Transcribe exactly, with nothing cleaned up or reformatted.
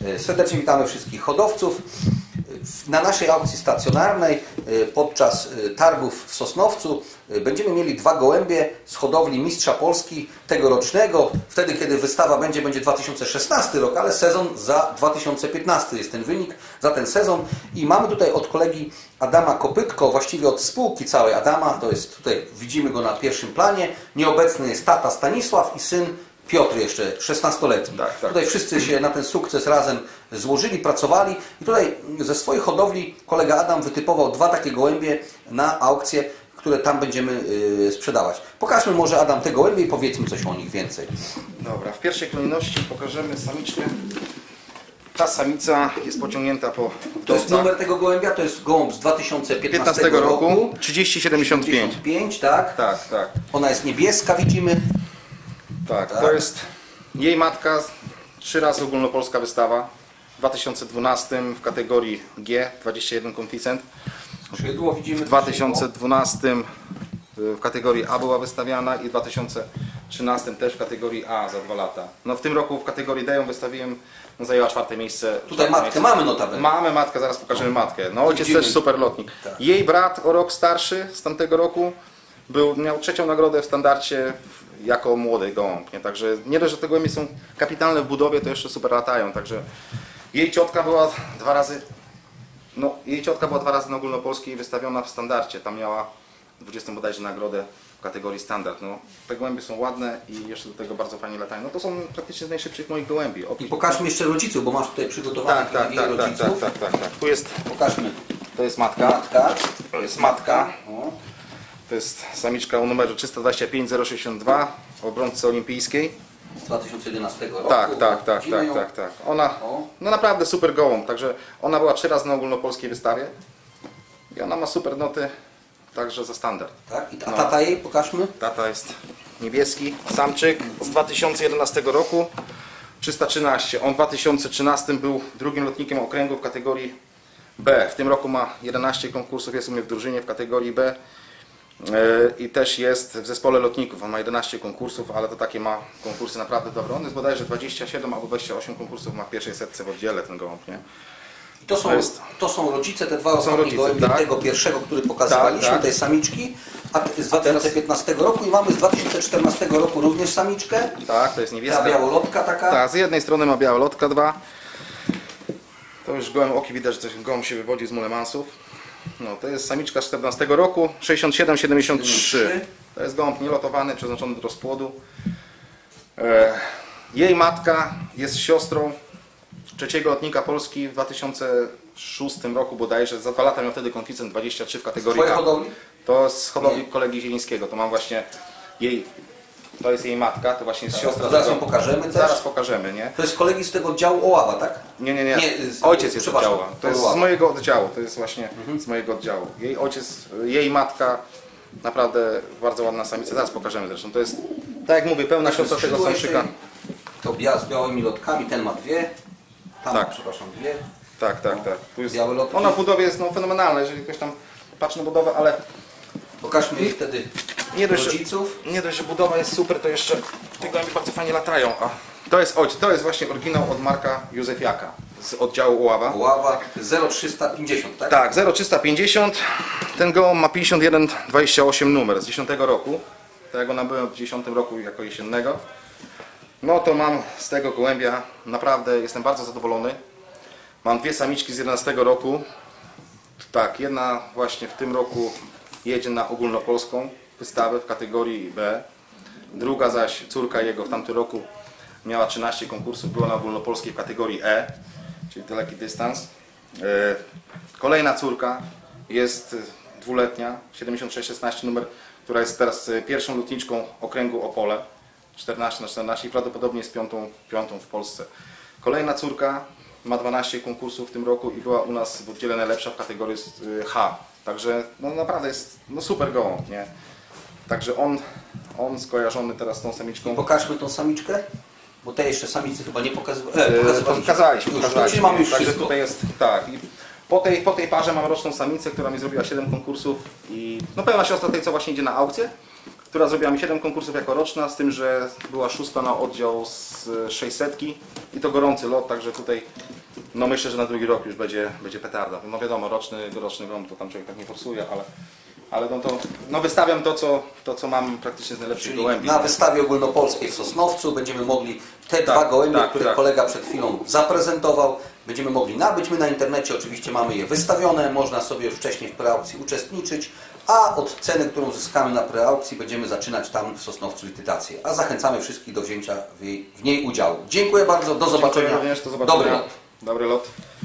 Serdecznie witamy wszystkich hodowców. Na naszej aukcji stacjonarnej podczas targów w Sosnowcu będziemy mieli dwa gołębie z hodowli Mistrza Polski tegorocznego. Wtedy, kiedy wystawa będzie, będzie dwa tysiące szesnasty rok, ale sezon za dwa tysiące piętnasty jest ten wynik za ten sezon. I mamy tutaj od kolegi Adama Kopytko, właściwie od spółki całej Adama, to jest tutaj, widzimy go na pierwszym planie. Nieobecny jest tata Stanisław i syn Piotr jeszcze, szesnastoletni. Tak, tak. Tutaj wszyscy się na ten sukces razem złożyli, pracowali i tutaj ze swojej hodowli kolega Adam wytypował dwa takie gołębie na aukcję, które tam będziemy yy, sprzedawać. Pokażmy może, Adam, te gołębie i powiedzmy coś o nich więcej. Dobra, w pierwszej kolejności pokażemy samiczkę. Ta samica jest pociągnięta po wdowcach. To jest numer tego gołębia, to jest gołąb z dwa tysiące piętnastego roku. trzydzieści siedemdziesiąt pięć. Tak? Tak, tak. Ona jest niebieska, widzimy. Tak, tak, to jest jej matka, trzy razy ogólnopolska wystawa. W dwa tysiące dwunastym w kategorii G, dwadzieścia jeden koeficjent. Szydło widzimy. W dwa tysiące dwunastym w kategorii A była wystawiana i w dwa tysiące trzynastym też w kategorii A za dwa lata. No w tym roku w kategorii D ją wystawiłem, no zajęła czwarte miejsce. Tutaj matkę miejsce. Mamy notabene. Mamy matkę, zaraz pokażemy matkę. No ojciec widzimy. Też super lotnik. Tak. Jej brat o rok starszy z tamtego roku był, miał trzecią nagrodę w standardzie jako młody gołąb, nie? Także nie dość, że te gołębie są kapitalne w budowie, to jeszcze super latają, także jej ciotka była dwa razy, no jej ciotka była dwa razy na ogólnopolskiej wystawiona w standardzie, tam miała dwudziestą bodajże nagrodę w kategorii standard, no te gołębie są ładne i jeszcze do tego bardzo fajnie latają, no to są praktycznie z najszybszych moich gołębi. I pokażmy jeszcze rodziców, bo masz tutaj przygotowanych tak, tak, tak, rodziców. Tak, tak, tak, tak, tak, tu jest, pokażmy. To jest matka, matka. to jest matka. O. To jest samiczka o numerze trzysta dwadzieścia pięć zero sześćdziesiąt dwa, obrońcy olimpijskiej. Z dwa tysiące jedenastego roku. Tak, tak, tak, tak, tak, tak. Ona, no naprawdę super gołąb, także ona była trzy razy na ogólnopolskiej wystawie i ona ma super noty, także za standard. Tak, a tata jej pokażmy. Tata jest niebieski, samczyk z dwa tysiące jedenastego roku, trzysta trzynaście. On w dwa tysiące trzynastym był drugim lotnikiem okręgu w kategorii B. W tym roku ma jedenaście konkursów, jest u mnie w drużynie w kategorii B. I też jest w zespole lotników, on ma jedenaście konkursów, ale to takie ma konkursy naprawdę dobre. On jest bodajże dwadzieścia siedem albo dwadzieścia osiem konkursów ma w pierwszej setce w oddziale ten gołąb, nie? I to są, to, jest, to są rodzice, te dwa ostatnie gołębie tak? tego pierwszego, który pokazywaliśmy, tak, tak. tej samiczki, a z dwa tysiące piętnastego roku i mamy z dwa tysiące czternastego roku również samiczkę. Tak, to jest niebieska. Ta białolotka taka. Tak, z jednej strony ma białolotka dwa. To już gołem oki widać, że gołąb się wywodzi z mulemansów. No, to jest samiczka z czternastego roku, sześćdziesiąt siedem siedemdziesiąt trzy. To jest gołąb nielotowany, przeznaczony do rozpłodu. E, jej matka jest siostrą trzeciego lotnika Polski w dwa tysiące szóstym roku bodajże. Za dwa lata miał wtedy koeficjent dwadzieścia trzy w kategorii A. To z hodowli Nie. kolegi Zielińskiego. To mam właśnie jej, to jest jej matka, to właśnie jest tak, siostra. Zaraz ją pokażemy też. Zaraz pokażemy, nie? To jest kolegi z tego oddziału Oława, tak? Nie, nie, nie. nie z, ojciec jest oddziału. To jest Oława. z mojego oddziału, to jest właśnie mhm. z mojego oddziału. Jej ojciec, jej matka, naprawdę bardzo ładna samica. Zaraz pokażemy zresztą. To jest, tak jak mówię, pełna siostra tego samczyka. To bia z białymi lotkami, ten ma dwie. Tam tak. ma, przepraszam, dwie. Tak, tak, tak. Tu jest, białe lotki. Ona w budowie jest no, fenomenalna, jeżeli ktoś tam patrzy na budowę, ale pokażmy jej wtedy nie dość, rodziców. Nie dość, że budowa jest super, to jeszcze te gołębie bardzo fajnie latają. A to jest ojciec, to jest właśnie oryginał od Marka Józefiaka z oddziału Oława. Oława zero trzysta pięćdziesiąt, tak? Tak, zero trzysta pięćdziesiąt. Ten gołąb ma pięćdziesiąt jeden dwadzieścia osiem numer z dziesiątego roku. Tak jak go nabyłem w dziesiątym roku jako jesiennego. No to mam z tego gołębia, naprawdę jestem bardzo zadowolony. Mam dwie samiczki z jedenastego roku. Tak, jedna właśnie w tym roku jedzie na ogólnopolską wystawę w kategorii B. Druga zaś, córka jego w tamtym roku miała trzynaście konkursów, była na ogólnopolskiej w kategorii E, czyli daleki dystans. Kolejna córka jest dwuletnia, siedemdziesiąt sześć szesnaście numer, która jest teraz pierwszą lotniczką okręgu Opole, czternaście na czternaście i prawdopodobnie jest piątą, piątą w Polsce. Kolejna córka ma dwanaście konkursów w tym roku i była u nas w oddziale najlepsza w kategorii H. Także no naprawdę jest no super gołąb, nie? Także on, on skojarzony teraz z tą samiczką. I pokażmy tą samiczkę, bo te jeszcze samicy chyba nie pokazywali. E, pokazywaliśmy. Pokazaliśmy, już, pokazaliśmy. Mamy już Także wszystko. Tutaj jest, tak. I po, tej, po tej parze mam roczną samicę, która mi zrobiła siedem konkursów i no pełna siostra tej, co właśnie idzie na aukcję, która zrobiła mi siedem konkursów jako roczna, z tym, że była szósta na oddział z sześćsetki i to gorący lot, także tutaj no myślę, że na drugi rok już będzie, będzie petarda. No wiadomo, roczny, roczny gołąb to tam człowiek tak nie forsuje, ale, ale no to no wystawiam to co, to, co mam praktycznie z najlepszych Czyli gołębi. na wystawie ogólnopolskiej w Sosnowcu będziemy mogli te tak, dwa gołębie, tak, które tak. kolega przed chwilą zaprezentował, będziemy mogli nabyć. My na internecie oczywiście mamy je wystawione, można sobie już wcześniej w preaukcji uczestniczyć, a od ceny, którą zyskamy na preaukcji, będziemy zaczynać tam w Sosnowcu licytację. A zachęcamy wszystkich do wzięcia w, jej, w niej udziału. Dziękuję bardzo, do zobaczenia. Dziękuję również, do zobaczenia. Dobry lot. Dobry lot.